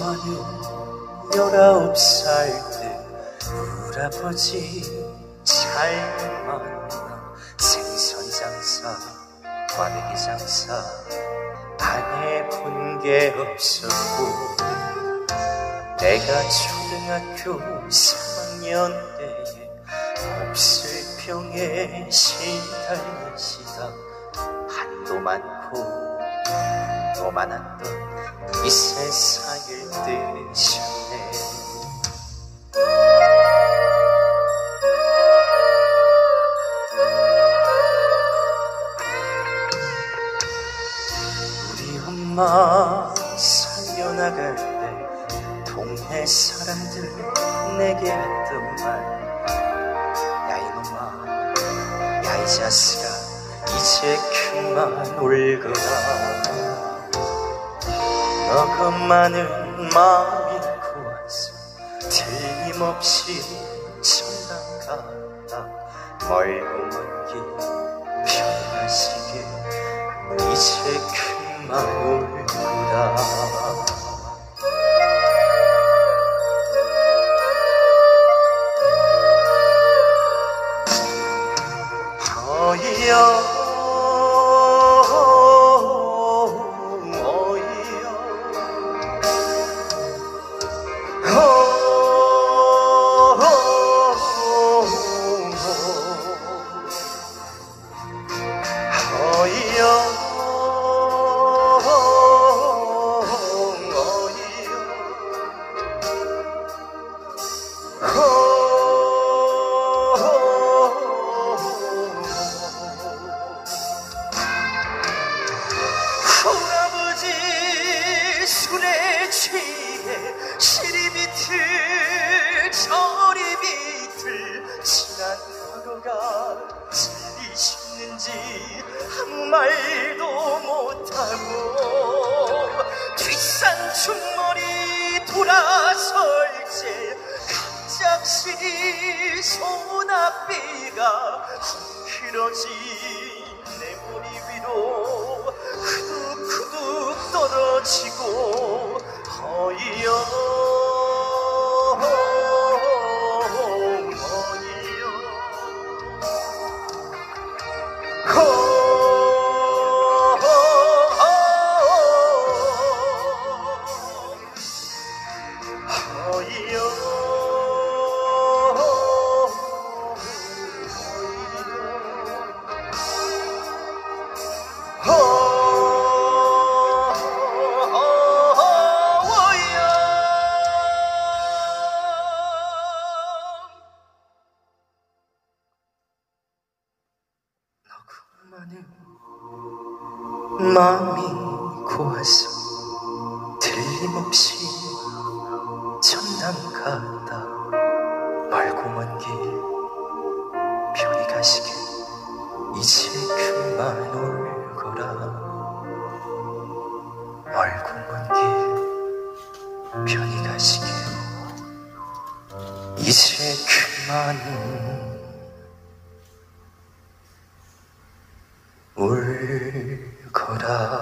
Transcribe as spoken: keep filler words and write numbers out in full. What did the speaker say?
나는 열아홉 살 때 우리 아버지 잘 만나 생선 장사, 꽈배기 장사 안 해본 게 없었고, 내가 초등학교 삼 학년 때에 몹쓸병에 시달리시다 한도 많고 또 많았던 이 세상을 뜨셨네. 우리 엄마 살려나갈 때 동네 사람들 내게 했던 말, 야 이놈아, 야 이 자식아, 이제 그만 울거라. 너것만은 마음이 고와서 틀림없이 전당 갔다 멀고 먼 길 편하시게 이제 그만 울거라. 어이여 술에 취해 시리비틀 저리비틀 지난 과거가 질리셨는지 아무 말도 못하고 뒷산 충머리 돌아설 때 갑작스레 소나비가 헝클어진 내 머리 위로 후둑후둑 떨어지고 어이여 어이여 어이여 마음이 고와서 틀림없이 전당 갔다 멀고 먼 길 편히 가시게 이제 그만 울거라. 멀고 먼 길 편히 가시게 이제 그만 울거라.